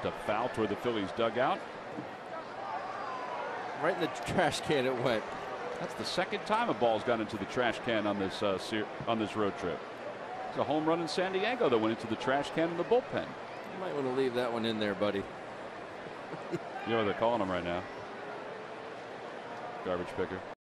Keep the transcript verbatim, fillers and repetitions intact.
a foul toward the Phillies dugout. Right in the trash can it went. That's the second time a ball's gone into the trash can on this uh, on this road trip. It's a home run in San Diego that went into the trash can in the bullpen. You might want to leave that one in there, buddy. You know what they're calling him right now? Garbage picker.